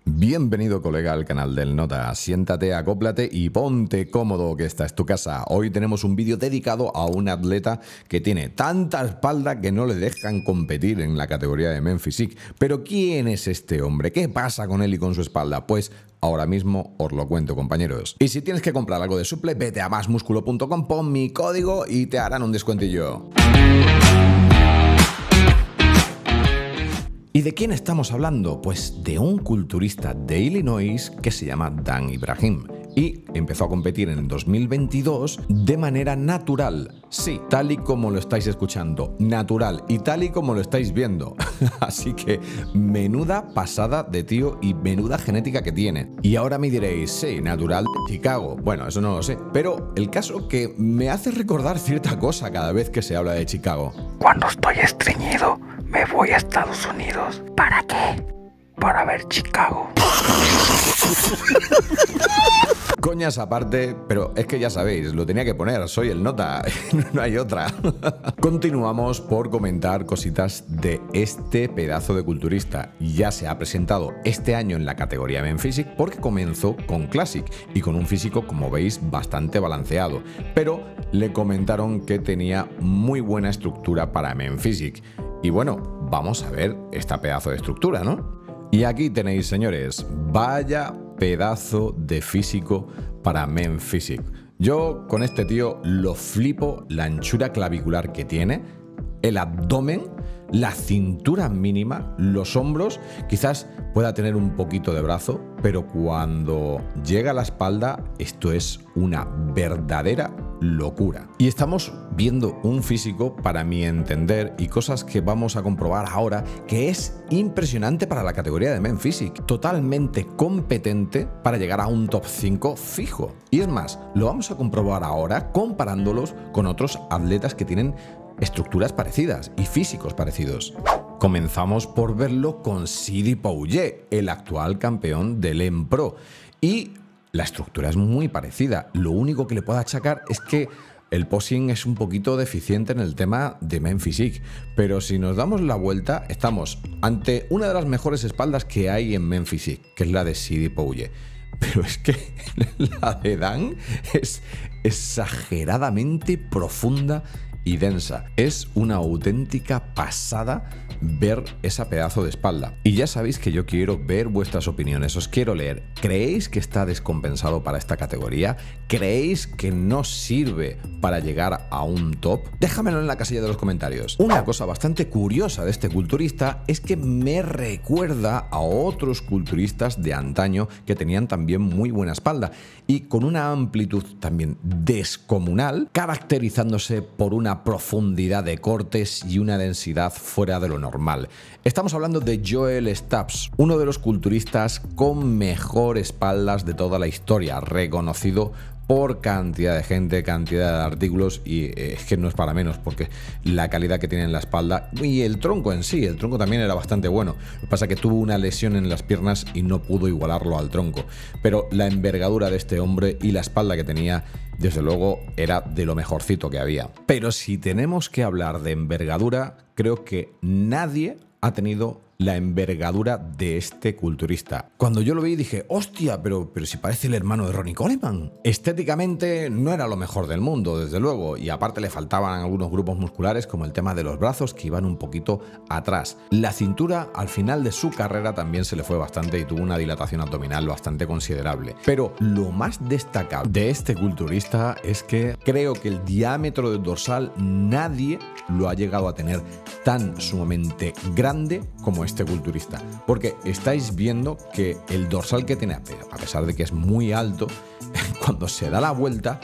Bienvenido, colega, al canal del Nota. Siéntate, acóplate y ponte cómodo, que esta es tu casa. Hoy tenemos un vídeo dedicado a un atleta que tiene tanta espalda que no le dejan competir en la categoría de Men Physique. Pero ¿quién es este hombre? ¿Qué pasa con él y con su espalda? Pues ahora mismo os lo cuento, compañeros. Y si tienes que comprar algo de suple, vete a masmusculo.com, pon mi código y te harán un descuentillo. ¿Y de quién estamos hablando? Pues de un culturista de Illinois que se llama Dan Ibrahim y empezó a competir en 2022 de manera natural. Sí, tal y como lo estáis escuchando, natural, y tal y como lo estáis viendo. Así que menuda pasada de tío y menuda genética que tiene. Y ahora me diréis, sí, natural de Chicago. Bueno, eso no lo sé, pero el caso que me hace recordar cierta cosa cada vez que se habla de Chicago. Cuando estoy estreñido, me voy a Estados Unidos. ¿Para qué? Para ver Chicago. Coñas aparte, pero es que ya sabéis, lo tenía que poner, soy el Nota, no hay otra. Continuamos por comentar cositas de este pedazo de culturista. Ya se ha presentado este año en la categoría Men Physique porque comenzó con Classic y con un físico, como veis, bastante balanceado, pero le comentaron que tenía muy buena estructura para Men Physique. Y bueno, vamos a ver esta pedazo de estructura, ¿no? Y aquí tenéis, señores, vaya pedazo de físico para Men Physique. Yo con este tío lo flipo, la anchura clavicular que tiene, el abdomen, la cintura mínima, los hombros, quizás pueda tener un poquito de brazo, pero cuando llega a la espalda, esto es una verdadera locura. Y estamos viendo un físico, para mi entender, y cosas que vamos a comprobar ahora, que es impresionante para la categoría de Men Physique, totalmente competente para llegar a un top 5 fijo. Y es más, lo vamos a comprobar ahora comparándolos con otros atletas que tienen estructuras parecidas y físicos parecidos. Comenzamos por verlo con Sidi Pouget, el actual campeón del EMPRO, y la estructura es muy parecida. Lo único que le puedo achacar es que el posing es un poquito deficiente en el tema de Men Physique, pero si nos damos la vuelta, estamos ante una de las mejores espaldas que hay en Men Physique, que es la de Sidi Pouget. Pero es que la de Dan es exageradamente profunda y densa. Es una auténtica pasada ver esa pedazo de espalda. Y ya sabéis que yo quiero ver vuestras opiniones, os quiero leer. ¿Creéis que está descompensado para esta categoría? ¿Creéis que no sirve para llegar a un top? Déjamelo en la casilla de los comentarios. Una cosa bastante curiosa de este culturista es que me recuerda a otros culturistas de antaño que tenían también muy buena espalda y con una amplitud también descomunal, caracterizándose por una profundidad de cortes y una densidad fuera de lo normal. Estamos hablando de Joel Stubbs, uno de los culturistas con mejor espaldas de toda la historia, reconocido por cantidad de gente, cantidad de artículos, y es que no es para menos porque la calidad que tiene en la espalda y el tronco en sí, el tronco también era bastante bueno. Lo que pasa es que tuvo una lesión en las piernas y no pudo igualarlo al tronco, pero la envergadura de este hombre y la espalda que tenía, desde luego, era de lo mejorcito que había. Pero si tenemos que hablar de envergadura, creo que nadie ha tenido la envergadura de este culturista. Cuando yo lo vi dije, hostia, pero si parece el hermano de Ronnie Coleman. Estéticamente no era lo mejor del mundo, desde luego, y aparte le faltaban algunos grupos musculares como el tema de los brazos que iban un poquito atrás. La cintura al final de su carrera también se le fue bastante y tuvo una dilatación abdominal bastante considerable. Pero lo más destacable de este culturista es que creo que el diámetro del dorsal nadie lo ha llegado a tener tan sumamente grande como este culturista, porque estáis viendo que el dorsal que tiene, a pesar de que es muy alto, cuando se da la vuelta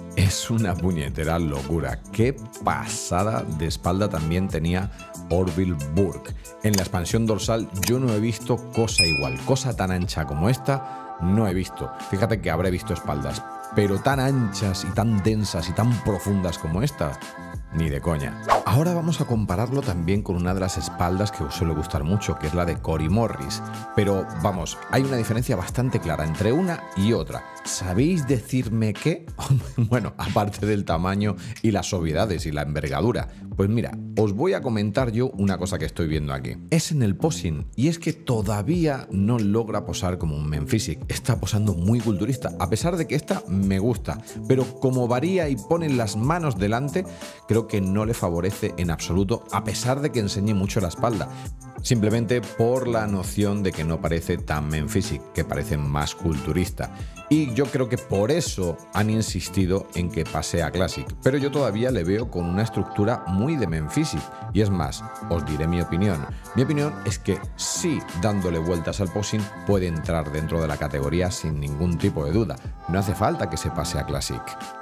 es una puñetera locura. Qué pasada de espalda también tenía Orville Burke. En la expansión dorsal yo no he visto cosa igual, cosa tan ancha como esta no he visto. Fíjate que habré visto espaldas, pero tan anchas y tan densas y tan profundas como esta, ni de coña. Ahora vamos a compararlo también con una de las espaldas que os suele gustar mucho, que es la de Cory Morris. Pero vamos, hay una diferencia bastante clara entre una y otra. ¿Sabéis decirme qué? Bueno, aparte del tamaño y las obviedades y la envergadura. Pues mira, os voy a comentar yo una cosa que estoy viendo aquí. Es en el posing, y es que todavía no logra posar como un Men Physique. Está posando muy culturista, a pesar de que esta me gusta, pero como varía y pone las manos delante, creo que no le favorece en absoluto, a pesar de que enseñe mucho la espalda. Simplemente por la noción de que no parece tan Men Physique, que parece más culturista. Y yo creo que por eso han insistido en que pase a Classic. Pero yo todavía le veo con una estructura muy de Men Physique. Y es más, os diré mi opinión. Mi opinión es que sí, dándole vueltas al posing, puede entrar dentro de la categoría sin ningún tipo de duda. No hace falta que se pase a Classic.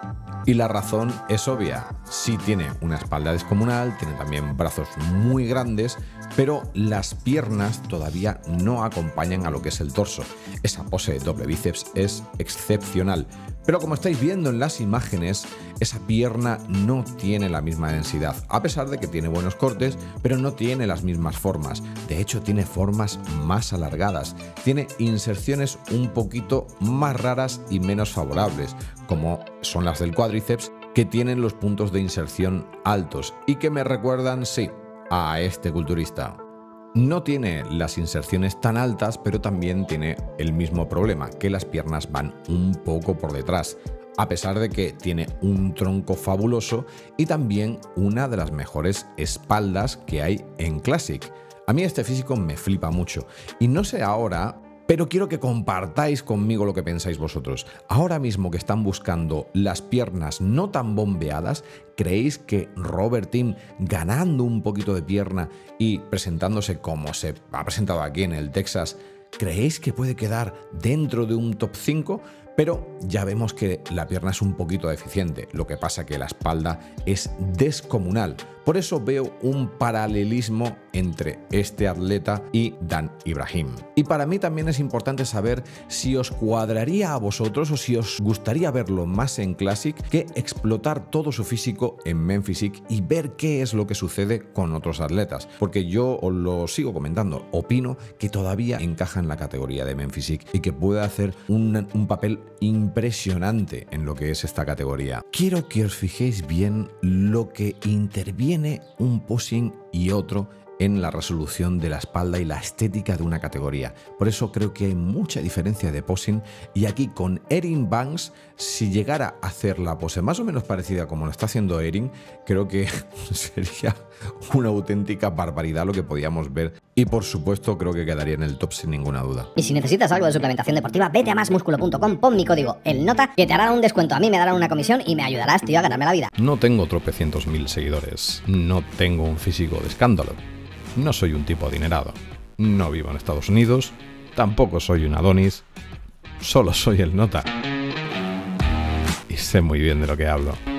Y la razón es obvia. Sí tiene una espalda descomunal, tiene también brazos muy grandes, pero las piernas todavía no acompañan a lo que es el torso. Esa pose de doble bíceps es excepcional, pero como estáis viendo en las imágenes, esa pierna no tiene la misma densidad, a pesar de que tiene buenos cortes, pero no tiene las mismas formas. De hecho, tiene formas más alargadas, tiene inserciones un poquito más raras y menos favorables, como son las del cuádriceps, que tienen los puntos de inserción altos y que me recuerdan, sí, a este culturista. No tiene las inserciones tan altas, pero también tiene el mismo problema, que las piernas van un poco por detrás, a pesar de que tiene un tronco fabuloso y también una de las mejores espaldas que hay en Classic. A mí este físico me flipa mucho, y no sé ahora, pero quiero que compartáis conmigo lo que pensáis vosotros. Ahora mismo que están buscando las piernas no tan bombeadas, ¿creéis que Robert Tim, ganando un poquito de pierna y presentándose como se ha presentado aquí en el Texas, creéis que puede quedar dentro de un top 5? Pero ya vemos que la pierna es un poquito deficiente, lo que pasa que la espalda es descomunal. Por eso veo un paralelismo entre este atleta y Dan Ibrahim. Y para mí también es importante saber si os cuadraría a vosotros o si os gustaría verlo más en Classic que explotar todo su físico en Men Physique y ver qué es lo que sucede con otros atletas. Porque yo os lo sigo comentando, opino que todavía encaja en la categoría de Men Physique y que puede hacer un papel impresionante en lo que es esta categoría. Quiero que os fijéis bien lo que interviene un posing y otro en la resolución de la espalda y la estética de una categoría. Por eso creo que hay mucha diferencia de posing, y aquí con Erin Banks, si llegara a hacer la pose más o menos parecida como lo está haciendo Erin, creo que sería una auténtica barbaridad lo que podíamos ver, y por supuesto creo que quedaría en el top sin ninguna duda. Y si necesitas algo de suplementación deportiva, vete a masmusculo.com, pon mi código ELNOTA, que te harán un descuento, a mí me darán una comisión y me ayudarás, tío, a ganarme la vida. No tengo tropecientos mil seguidores, no tengo un físico de escándalo, no soy un tipo adinerado, no vivo en Estados Unidos, tampoco soy un Adonis, solo soy el Nota. Y sé muy bien de lo que hablo.